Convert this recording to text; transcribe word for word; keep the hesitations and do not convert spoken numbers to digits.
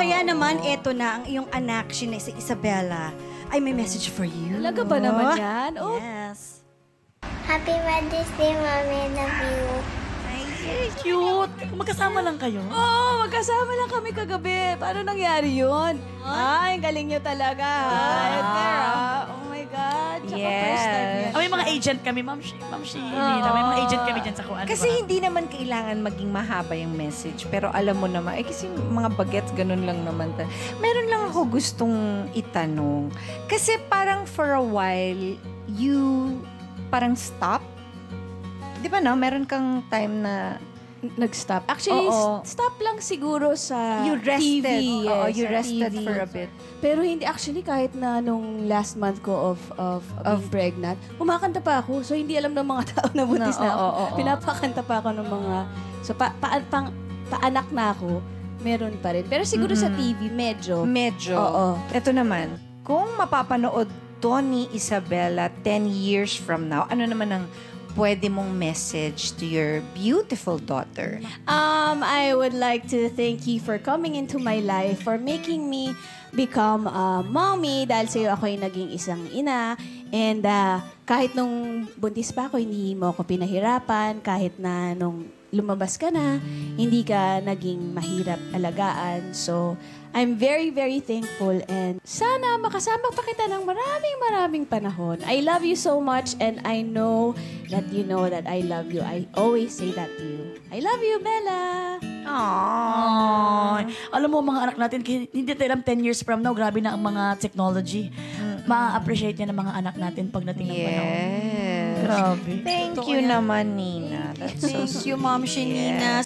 Kaya naman, eto na, ang iyong anak, si Isabella, ay may message for you. Talaga ba naman yan? Oh. Yes. Happy Mother's Day, Mommy. Love you. Ay, cute. Magkasama lang kayo. Oo, oh, magkasama lang kami kagabi. Paano nangyari yun? Ay, ang galing nyo talaga. Ay, there, ah. Oh my God. Tsaka Yes. first time yan. Ah, may mga agent kami, Ma'am Shi. Ma'am Shi, Nina. May mga agent kami dyan sa kuan. Kasi hindi naman kailangan maging mahaba yung message. Pero alam mo naman, eh kasi mga bagets, ganun lang naman. ta- Meron lang ako gustong itanong. Kasi parang for a while, you parang stop. Di ba no? Meron kang time na Nag-stop. Actually, Oo. s- stop lang siguro sa you rested. T V. Oo, yes, you sa rested T V. for a bit. Pero hindi, actually, kahit na nung last month ko of, of, of being pregnant, kumakanta pa ako. So, hindi alam ng mga tao na buntis No, na ako. oo, oo, oo. Pinapakanta pa ako ng mga... So, pa, pa, pang, paanak na ako, meron pa rin. Pero siguro sa T V, medyo. Medyo. Oo. Ito naman, kung mapapanood to ni Isabella ten years from now, ano naman ang pwede mong message to your beautiful daughter? Um, I would like to thank you for coming into my life, for making me become a mommy dahil sa'yo ako'y naging isang ina. And uh, kahit nung buntis pa ako, hindi mo ako pinahirapan. Kahit na nung lumabas ka na, hindi ka naging mahirap alagaan. So, I'm very, very thankful and sana makasama pa kita ng maraming maraming panahon. I love you so much and I know that you know that I love you. I always say that to you. I love you, Bella! Ay, alam mo, mga anak natin, kaya hindi tayo alam ten years from now, grabe na ang mga technology. Ma-appreciate yan ng mga anak natin pagdating ng panahon. Yes. Grabe. Thank you naman, Nina. That's so Thank you, Ma'am Shinina.